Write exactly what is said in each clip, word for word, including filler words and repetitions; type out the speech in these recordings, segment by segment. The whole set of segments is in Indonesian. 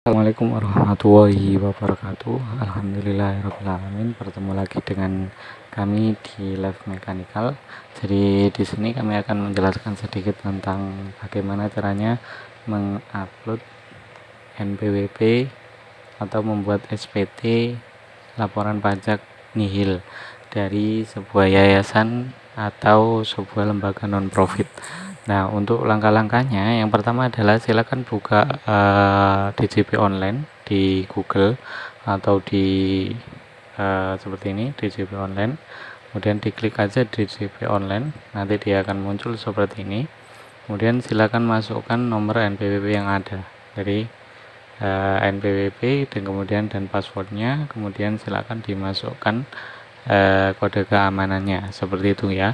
Assalamualaikum warahmatullahi wabarakatuh. Alhamdulillahirobbilalamin. Bertemu lagi dengan kami di Live Mechanical. Jadi di sini kami akan menjelaskan sedikit tentang bagaimana caranya mengupload N P W P atau membuat S P T laporan pajak nihil dari sebuah yayasan atau sebuah lembaga non-profit. Nah, untuk langkah-langkahnya, yang pertama adalah silakan buka uh, D J P online di Google atau di uh, seperti ini, D J P online. Kemudian diklik aja D J P online, nanti dia akan muncul seperti ini. Kemudian silakan masukkan nomor N P W P yang ada. Jadi uh, N P W P dan kemudian dan passwordnya, kemudian silakan dimasukkan uh, kode keamanannya, seperti itu ya.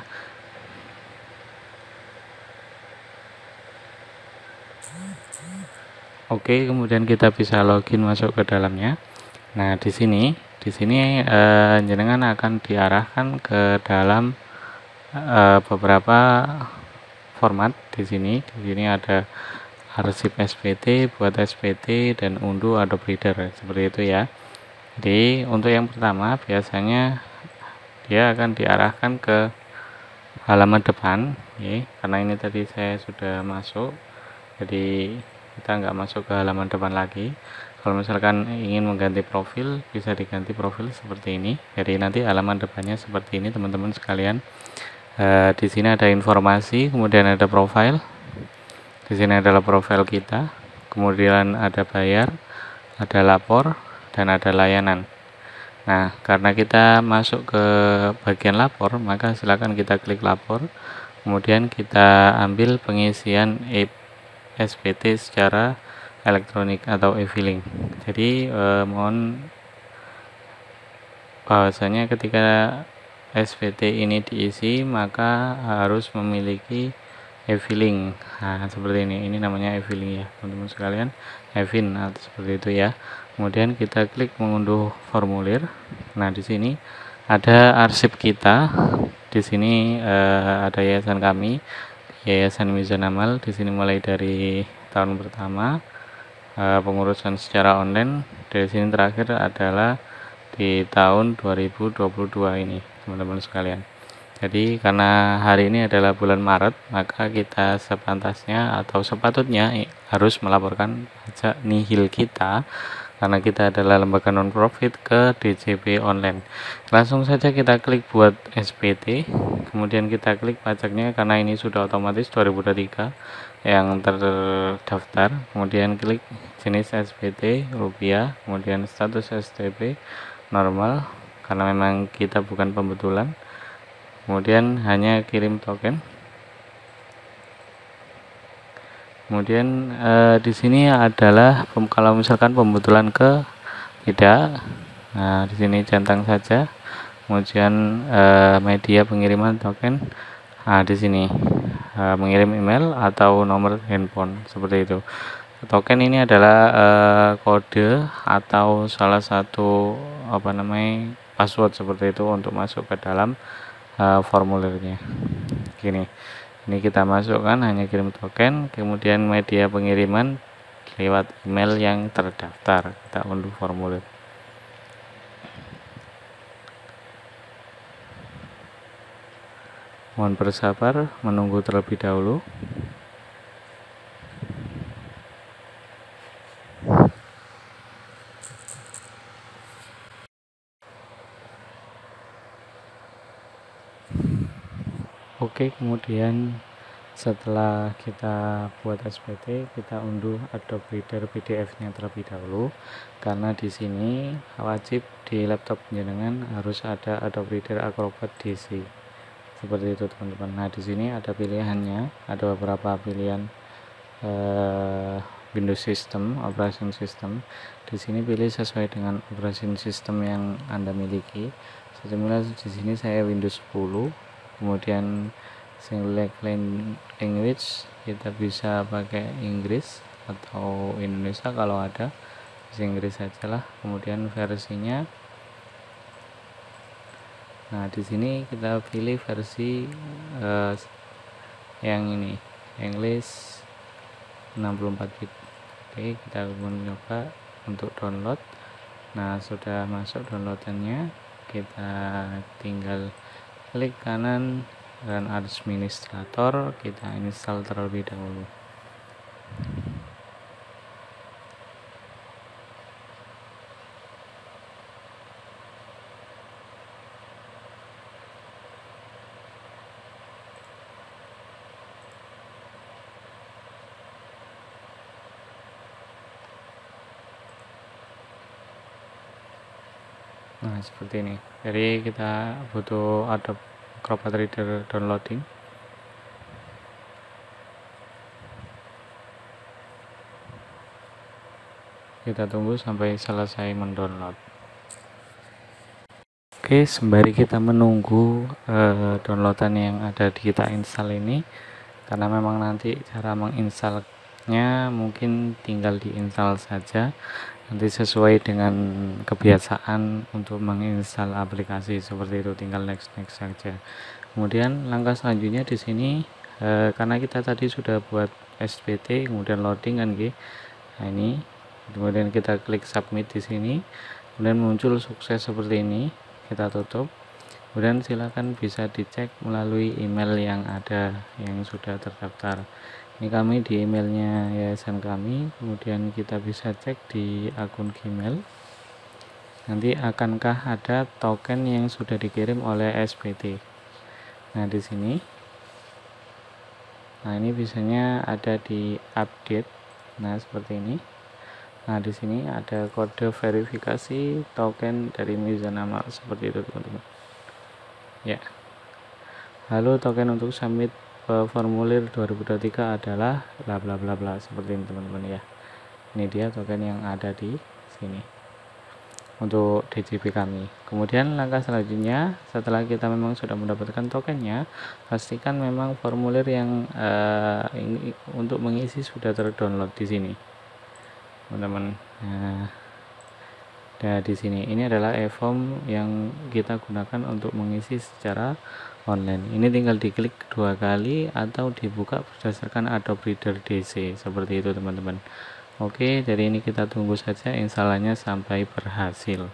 Oke, kemudian kita bisa login masuk ke dalamnya. Nah, di sini, di sini eh, jenengan akan diarahkan ke dalam eh, beberapa format. Di sini, di sini ada arsip S P T, buat S P T, dan unduh Adobe Reader, seperti itu ya. Jadi, untuk yang pertama, biasanya dia akan diarahkan ke halaman depan, ya, karena ini tadi saya sudah masuk, jadi kita nggak masuk ke halaman depan lagi. Kalau misalkan ingin mengganti profil, bisa diganti profil seperti ini. Jadi nanti halaman depannya seperti ini, teman-teman sekalian. E, di sini ada informasi, kemudian ada profil. Di sini adalah profil kita, kemudian ada bayar, ada lapor, dan ada layanan. Nah, karena kita masuk ke bagian lapor, maka silakan kita klik lapor. Kemudian kita ambil pengisian e S P T secara elektronik atau e-filing. Jadi eh, mohon bahwasanya ketika S P T ini diisi maka harus memiliki e-filing. Nah, seperti ini. Ini namanya e-filing ya, teman-teman sekalian. E-fin atau seperti itu ya. Kemudian kita klik mengunduh formulir. Nah, di sini ada arsip kita. Di sini eh, ada yayasan kami. Yayasan Mizan Amal. Di sini mulai dari tahun pertama uh, pengurusan secara online. Dari sini terakhir adalah di tahun dua ribu dua puluh dua ini, teman-teman sekalian. Jadi karena hari ini adalah bulan Maret, maka kita sepantasnya atau sepatutnya harus melaporkan pajak nihil kita, karena kita adalah lembaga non-profit, ke D J P online. Langsung saja kita klik buat S P T, kemudian kita klik pajaknya karena ini sudah otomatis dua ribu dua puluh tiga yang terdaftar. Kemudian klik jenis S P T rupiah, kemudian status S T P normal karena memang kita bukan pembetulan. Kemudian hanya kirim token. Kemudian eh, di sini adalah kalau misalkan pembetulan ke tidak. Nah, di sini centang saja. Kemudian eh, media pengiriman token. Nah, di sini eh, mengirim email atau nomor handphone, seperti itu. Token ini adalah eh, kode atau salah satu apa namanya password seperti itu untuk masuk ke dalam eh, formulirnya. Gini. Ini kita masukkan, hanya kirim token, kemudian media pengiriman lewat email yang terdaftar. Kita unduh formulir. Mohon bersabar menunggu terlebih dahulu. Oke, kemudian setelah kita buat S P T, kita unduh Adobe Reader P D F-nya terlebih dahulu, karena di sini wajib di laptop jenengan harus ada Adobe Reader Acrobat D C. Seperti itu, teman-teman. Nah, di sini ada pilihannya, ada beberapa pilihan eh, Windows System, Operation System. Di sini pilih sesuai dengan Operation System yang Anda miliki. Sejumlah di sini saya Windows sepuluh. Kemudian single language kita bisa pakai Inggris atau Indonesia kalau ada, bisa Inggris saja lah. Kemudian versinya, nah di sini kita pilih versi uh, yang ini English enam puluh empat bit. Oke, kita mencoba untuk download. Nah, sudah masuk downloadannya, kita tinggal klik kanan run administrator, kita install terlebih dahulu. Nah, seperti ini. Jadi kita butuh Adobe Acrobat Reader downloading. Kita tunggu sampai selesai mendownload. Oke, sembari kita menunggu eh, downloadan yang ada di kita install ini, karena memang nanti cara menginstalnya mungkin tinggal diinstal saja, nanti sesuai dengan kebiasaan untuk menginstal aplikasi seperti itu, tinggal next next saja. Kemudian langkah selanjutnya di sini eh, karena kita tadi sudah buat S V T, kemudian loading kan gitu. Nah, ini kemudian kita klik submit di sini, kemudian muncul sukses seperti ini, kita tutup. Kemudian silakan bisa dicek melalui email yang ada yang sudah terdaftar. Ini kami di emailnya yayasan kami, kemudian kita bisa cek di akun Gmail. Nanti akankah ada token yang sudah dikirim oleh S V T. Nah, di sini. Nah, ini biasanya ada di update. Nah, seperti ini. Nah, di sini ada kode verifikasi token dari Mizanama seperti itu, teman-teman. Ya. Lalu token untuk submit formulir dua ribu dua puluh tiga adalah bla bla bla bla seperti ini, teman-teman ya. Ini dia token yang ada di sini untuk D J P kami. Kemudian langkah selanjutnya, setelah kita memang sudah mendapatkan tokennya, pastikan memang formulir yang uh, ini untuk mengisi sudah terdownload di sini, teman-teman. Nah, nah di sini ini adalah e-form yang kita gunakan untuk mengisi secara online. Ini tinggal diklik dua kali atau dibuka berdasarkan Adobe Reader D C seperti itu, teman-teman. Oke, jadi ini kita tunggu saja installannya sampai berhasil.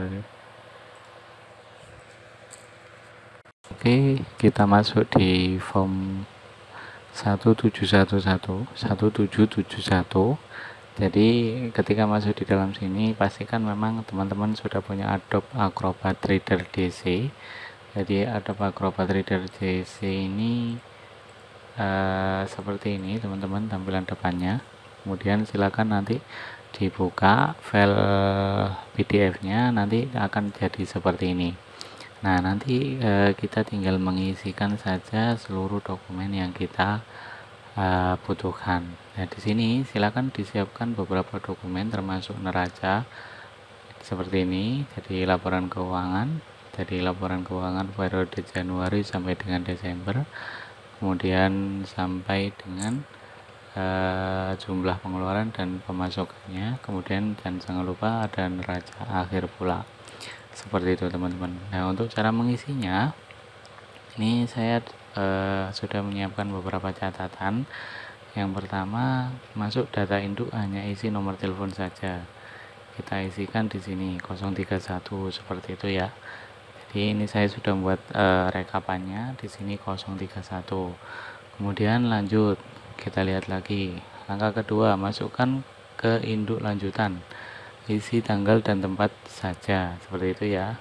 Oke, kita masuk di form satu tujuh satu satu satu tujuh tujuh satu. Jadi ketika masuk di dalam sini pastikan memang teman-teman sudah punya Adobe Acrobat Reader D C. Jadi Adobe Acrobat Reader D C ini uh, seperti ini, teman-teman, tampilan depannya. Kemudian silakan nanti dibuka file P D F-nya, nanti akan jadi seperti ini. Nah, nanti uh, kita tinggal mengisikan saja seluruh dokumen yang kita Uh, butuhkan. Nah, di sini silakan disiapkan beberapa dokumen termasuk neraca seperti ini. Jadi laporan keuangan, jadi laporan keuangan periode Januari sampai dengan Desember, kemudian sampai dengan uh, jumlah pengeluaran dan pemasukannya, kemudian dan jangan lupa ada neraca akhir pula. Seperti itu, teman-teman. Nah, untuk cara mengisinya, ini saya Uh, sudah menyiapkan beberapa catatan. Yang pertama, masuk data induk hanya isi nomor telepon saja. Kita isikan di sini nol tiga satu seperti itu ya. Jadi ini saya sudah membuat uh, rekapannya di sini nol tiga satu. Kemudian lanjut, kita lihat lagi. Langkah kedua, masukkan ke induk lanjutan. Isi tanggal dan tempat saja seperti itu ya.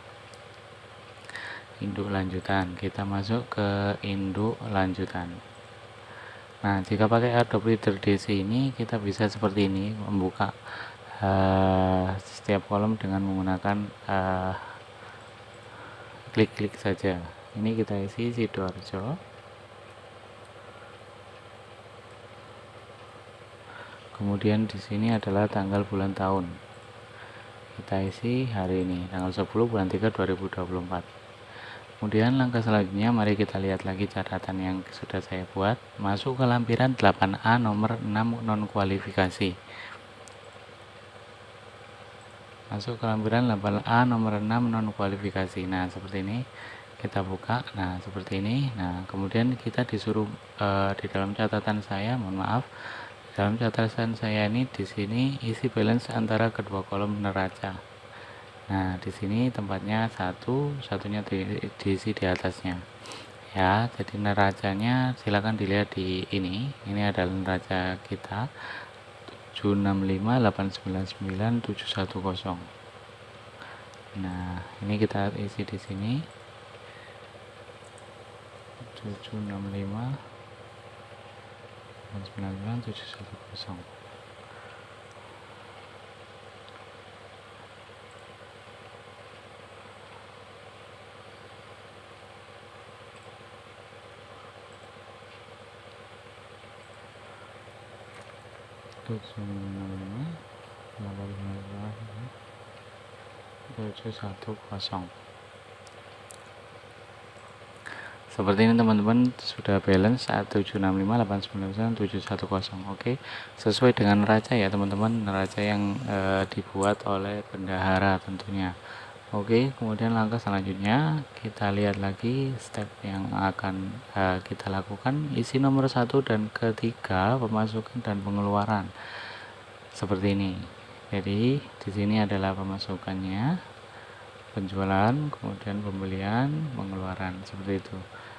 Induk lanjutan, kita masuk ke induk lanjutan. Nah, jika pakai Adobe Reader D C ini kita bisa seperti ini, membuka uh, setiap kolom dengan menggunakan klik-klik uh, saja. Ini kita isi Sidoarjo, kemudian di sini adalah tanggal bulan tahun, kita isi hari ini tanggal sepuluh bulan tiga dua ribu dua puluh empat. Kemudian langkah selanjutnya, mari kita lihat lagi catatan yang sudah saya buat. Masuk ke lampiran delapan A nomor enam non kualifikasi. Masuk ke lampiran delapan A nomor enam non kualifikasi. Nah, seperti ini kita buka. Nah, seperti ini. Nah, kemudian kita disuruh uh, di dalam catatan saya, mohon maaf, dalam catatan saya ini di sini isi balance antara kedua kolom neraca. Nah, di sini tempatnya satu, satunya di, diisi di atasnya. Ya, jadi neracanya silakan dilihat di ini. Ini adalah neraca kita tujuh enam lima delapan sembilan sembilan tujuh satu nol. Nah, ini kita isi di sini. tujuh enam lima delapan sembilan sembilan tujuh satu nol. tujuh enam lima delapan sembilan sembilan tujuh satu nol. Seperti ini teman-teman, sudah balance saat tujuh enam lima delapan sembilan sembilan tujuh satu nol. Oke, sesuai dengan neraca ya teman-teman, neraca yang e, dibuat oleh bendahara tentunya. Oke, kemudian langkah selanjutnya kita lihat lagi step yang akan e, kita lakukan. Isi nomor satu dan ketiga, pemasukan dan pengeluaran seperti ini. Jadi di sini adalah pemasukannya, penjualan, kemudian pembelian, pengeluaran, seperti itu.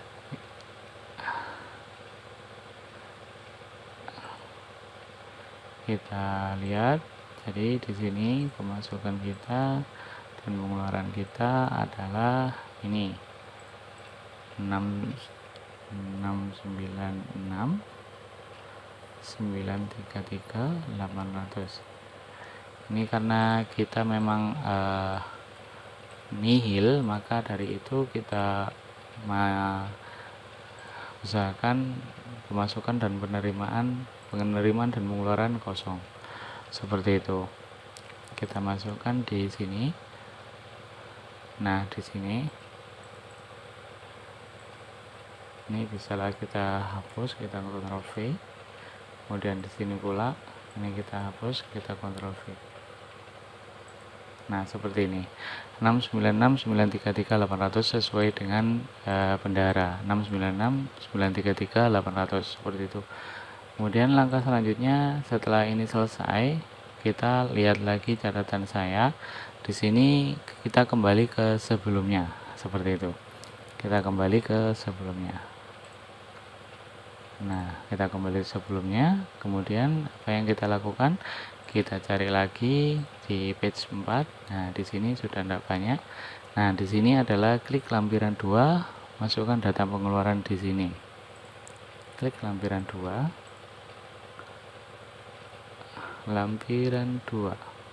Kita lihat, jadi di sini pemasukan kita dan pengeluaran kita adalah ini enam sembilan enam sembilan tiga tiga delapan ratus. Ini karena kita memang uh, nihil, maka dari itu kita usahakan pemasukan dan penerimaan penerimaan dan pengeluaran kosong, seperti itu. Kita masukkan di sini. Nah, di sini ini bisa lah kita hapus, kita Ctrl V. Kemudian di sini pula ini kita hapus, kita Ctrl V. Nah, seperti ini. enam sembilan enam sembilan tiga tiga delapan ratus sesuai dengan uh, bendahara. enam sembilan enam sembilan tiga tiga delapan ratus, seperti itu. Kemudian langkah selanjutnya setelah ini selesai, kita lihat lagi catatan saya. Di sini kita kembali ke sebelumnya, seperti itu. Kita kembali ke sebelumnya. Nah, kita kembali ke sebelumnya. Kemudian apa yang kita lakukan? Kita cari lagi di page empat. Nah, di sini sudah tidak banyak. Nah, di sini adalah klik lampiran dua, masukkan data pengeluaran di sini. Klik lampiran dua. Lampiran dua.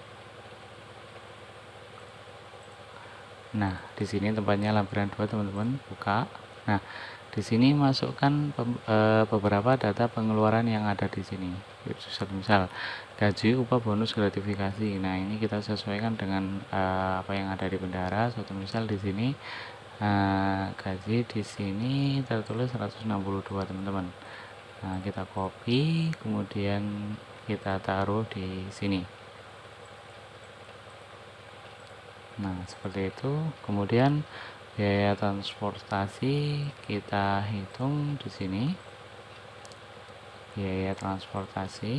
Nah, di sini tempatnya lampiran dua, teman-teman. Buka. Nah, di sini masukkan e, beberapa data pengeluaran yang ada di sini. Misal gaji, upah, bonus, gratifikasi. Nah, ini kita sesuaikan dengan e, apa yang ada di bendahara. Suatu misal di sini e, gaji di sini tertulis seratus enam puluh dua, teman-teman. Nah, kita copy, kemudian kita taruh di sini. Nah, seperti itu. Kemudian biaya transportasi kita hitung di sini. Biaya transportasi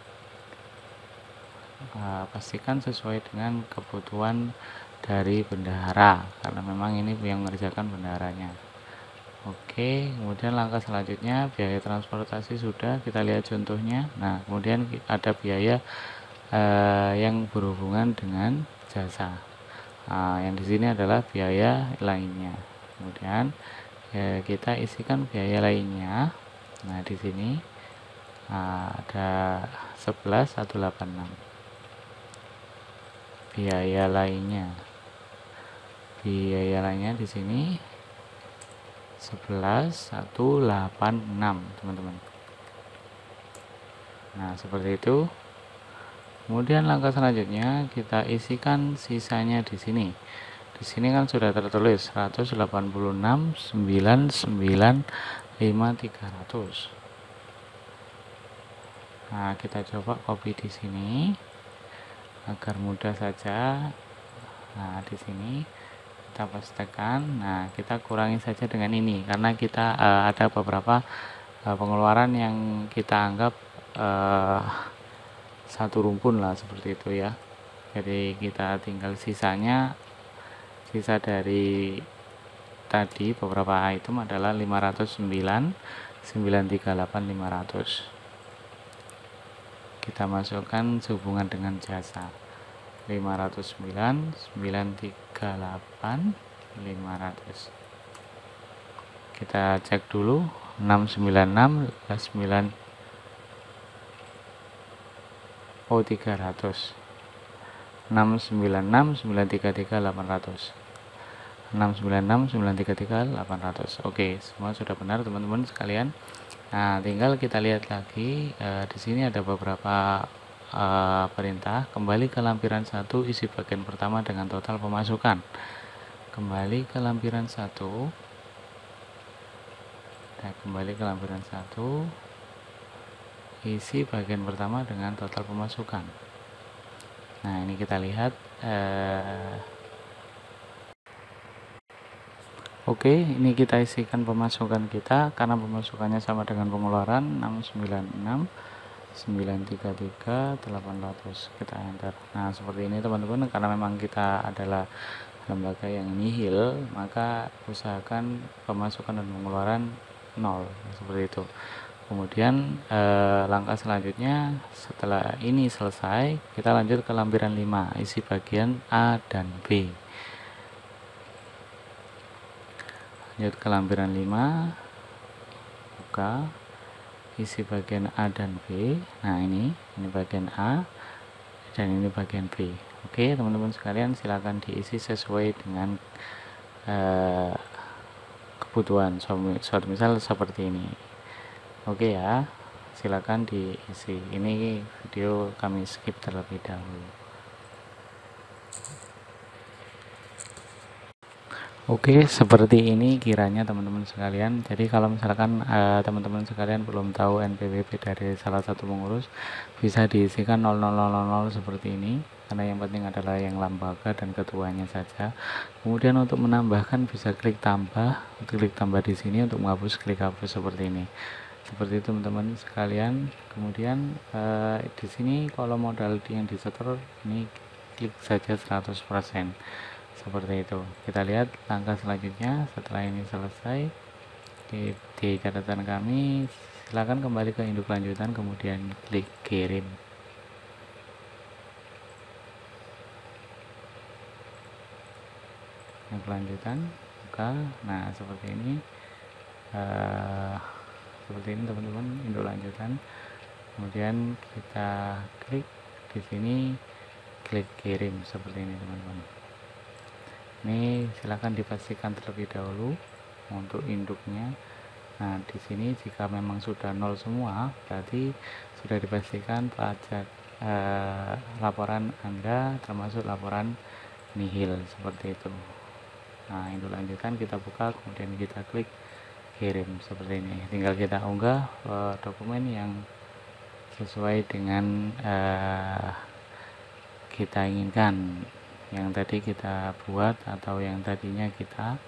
uh, pastikan sesuai dengan kebutuhan dari bendahara, karena memang ini yang mengerjakan bendaharanya. Oke, kemudian langkah selanjutnya biaya transportasi sudah, kita lihat contohnya. Nah, kemudian ada biaya uh, yang berhubungan dengan jasa. Nah, yang di sini adalah biaya lainnya. Kemudian ya, kita isikan biaya lainnya. Nah, di sini uh, ada sebelas ribu seratus delapan puluh enam. Biaya lainnya. Biaya lainnya di sini sebelas ribu seratus delapan puluh enam, teman-teman. Nah, seperti itu. Kemudian langkah selanjutnya kita isikan sisanya di sini. Di sini kan sudah tertulis seratus delapan puluh enam ribu sembilan ratus sembilan puluh lima ribu tiga ratus. Nah, kita coba copy di sini agar mudah saja. Nah, di sini kita pastekan. Nah, kita kurangi saja dengan ini karena kita uh, ada beberapa uh, pengeluaran yang kita anggap uh, satu rumpun lah, seperti itu ya. Jadi kita tinggal sisanya, sisa dari tadi beberapa item adalah lima ratus sembilan, sembilan tiga delapan, lima ratus. Kita masukkan sehubungan dengan jasa lima ratus sembilan, sembilan tiga delapan, lima ratus. Kita cek dulu enam sembilan enam plus sembilan, oh tiga ratus, enam sembilan enam, sembilan tiga tiga, delapan ratus, enam sembilan enam, sembilan tiga tiga, delapan ratus. Oke, semua sudah benar teman-teman sekalian. Nah, tinggal kita lihat lagi, e, di sini ada beberapa e, perintah. Kembali ke lampiran satu, isi bagian pertama dengan total pemasukan. Kembali ke lampiran satu. Nah, kembali ke lampiran satu, isi bagian pertama dengan total pemasukan. Nah, ini kita lihat. Eh, Oke, ini kita isikan pemasukan kita karena pemasukannya sama dengan pengeluaran enam sembilan enam, sembilan tiga tiga, delapan ratus. Kita enter. Nah, seperti ini teman-teman, karena memang kita adalah lembaga yang nihil, maka usahakan pemasukan dan pengeluaran nol, seperti itu. Kemudian eh, langkah selanjutnya setelah ini selesai, kita lanjut ke lampiran lima, isi bagian A dan B. Lanjut ke lampiran lima, buka, isi bagian A dan B. Nah, ini ini bagian A dan ini bagian B. Oke, teman-teman sekalian, silakan diisi sesuai dengan eh, kebutuhan. Suatu misal seperti ini. Oke ya, silakan diisi. Ini video kami skip terlebih dahulu. Oke, seperti ini kiranya teman-teman sekalian. Jadi kalau misalkan teman-teman uh, sekalian belum tahu N P W P dari salah satu pengurus, bisa diisikan nol nol nol nol seperti ini, karena yang penting adalah yang lembaga dan ketuanya saja. Kemudian untuk menambahkan bisa klik tambah, klik tambah di sini. Untuk menghapus klik hapus seperti ini. Seperti itu teman-teman sekalian. Kemudian uh, di sini kalau modal yang disetor ini klik saja seratus persen. Seperti itu. Kita lihat langkah selanjutnya setelah ini selesai di, di catatan kami. Silakan kembali ke induk lanjutan, kemudian klik kirim. Induk lanjutan, buka. Nah, seperti ini. Uh, seperti ini teman-teman, induk lanjutan. Kemudian kita klik di sini, klik kirim seperti ini teman-teman. Ini silakan dipastikan terlebih dahulu untuk induknya. Nah, di sini jika memang sudah nol semua, berarti sudah dipastikan pajak eh, laporan Anda termasuk laporan nihil, seperti itu. Nah, induk lanjutan kita buka, kemudian kita klik kirim seperti ini. Tinggal kita unggah eh, dokumen yang sesuai dengan eh, kita inginkan, yang tadi kita buat atau yang tadinya kita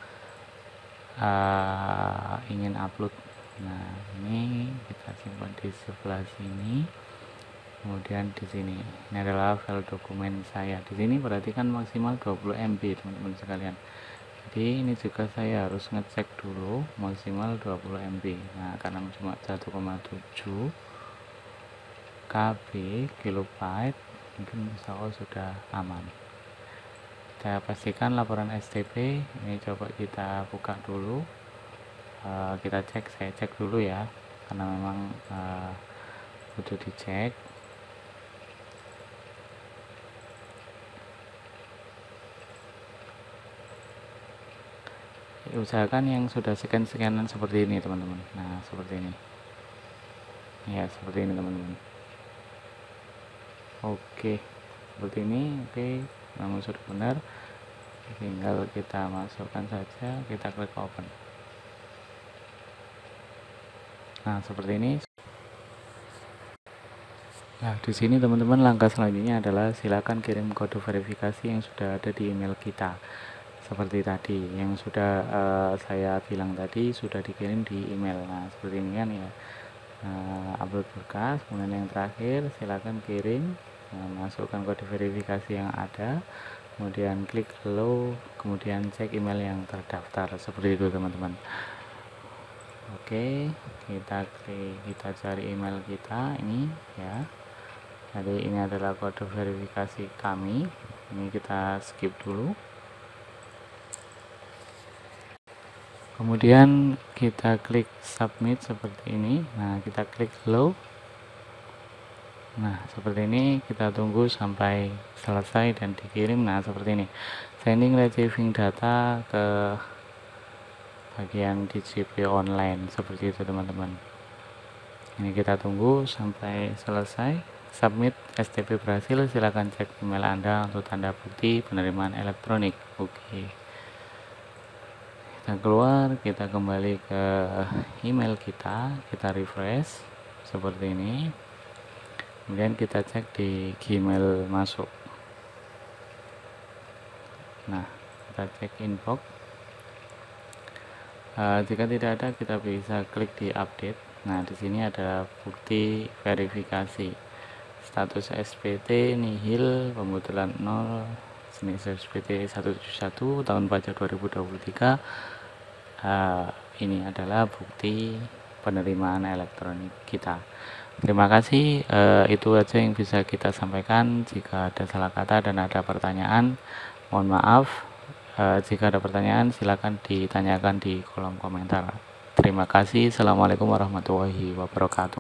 uh, ingin upload. Nah, ini kita simpan di sebelah sini. Kemudian di sini, ini adalah file dokumen saya. Di sini berarti kan maksimal dua puluh M B teman-teman sekalian. Jadi ini juga saya harus ngecek dulu maksimal dua puluh M B. Nah, karena cuma satu koma tujuh K B kilobyte, mungkin insya Allah sudah aman. Saya pastikan laporan S T P ini, coba kita buka dulu, uh, kita cek, saya cek dulu ya, karena memang uh, butuh dicek. Usahakan yang sudah scan-scanan seperti ini teman-teman. Nah, seperti ini ya, seperti ini teman-teman. Oke, seperti ini. Oke, namun sudah benar, tinggal kita masukkan saja, kita klik open. Nah, seperti ini. Nah, di sini teman-teman, langkah selanjutnya adalah silakan kirim kode verifikasi yang sudah ada di email kita. Seperti tadi yang sudah uh, saya bilang tadi, sudah dikirim di email. Nah, seperti ini kan ya. Nah, upload berkas, kemudian yang terakhir silakan kirim, nah, masukkan kode verifikasi yang ada, kemudian klik allow, kemudian cek email yang terdaftar, seperti itu teman-teman. Oke, kita klik, kita cari email kita ini ya. Jadi ini adalah kode verifikasi kami, ini kita skip dulu. Kemudian kita klik submit seperti ini. Nah, kita klik allow. Nah, seperti ini, kita tunggu sampai selesai dan dikirim. Nah, seperti ini. Sending receiving data ke bagian D J P online, seperti itu teman-teman. Ini kita tunggu sampai selesai. Submit S T P berhasil. Silakan cek email Anda untuk tanda bukti penerimaan elektronik. Oke. Kita keluar, kita kembali ke email kita, kita refresh seperti ini. Kemudian kita cek di Gmail masuk. Nah, kita cek inbox. Uh, jika tidak ada, kita bisa klik di update. Nah, di sini ada bukti verifikasi status S P T nihil pembetulan nol jenis S P T seratus tujuh puluh satu tahun pajak dua ribu dua puluh tiga. Uh, ini adalah bukti penerimaan elektronik kita. Terima kasih, uh, itu aja yang bisa kita sampaikan. Jika ada salah kata dan ada pertanyaan, mohon maaf. Uh, jika ada pertanyaan, silakan ditanyakan di kolom komentar. Terima kasih. Assalamualaikum warahmatullahi wabarakatuh.